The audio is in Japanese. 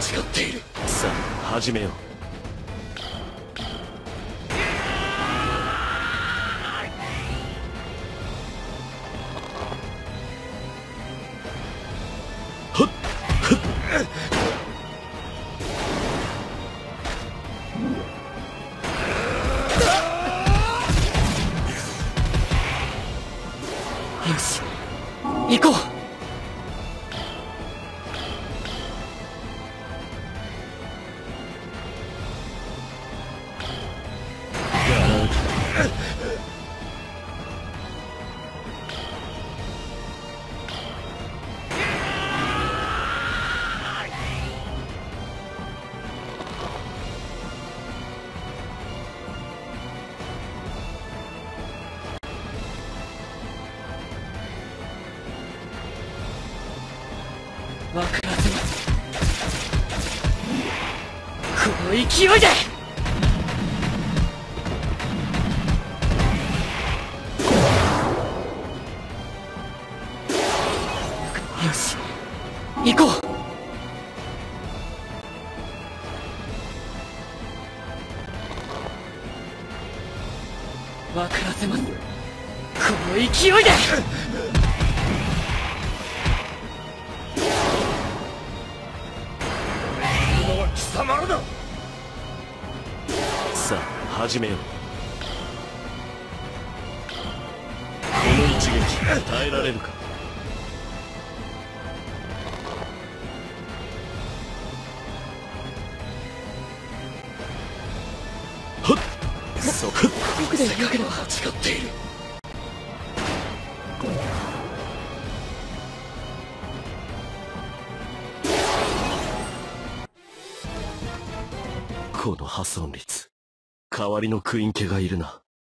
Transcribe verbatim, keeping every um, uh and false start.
違っている。 さあ始めよう。 よし行こう。分からずにこの勢いで。よし行こう。分からせますこの勢いで。 貴様らだ。さあ始めよう。この一撃耐えられるか。はっそ僕でかければ。 違っている。この破損率、代わりのクイン家がいるな。